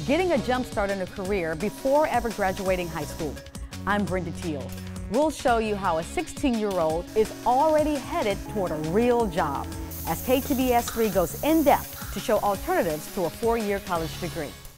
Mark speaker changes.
Speaker 1: getting a jump start in a career before ever graduating high school. I'm Brenda Teal. We'll show you how a 16-year-old is already headed toward a real job as KTBS 3 goes in depth to show alternatives to a 4-year college degree.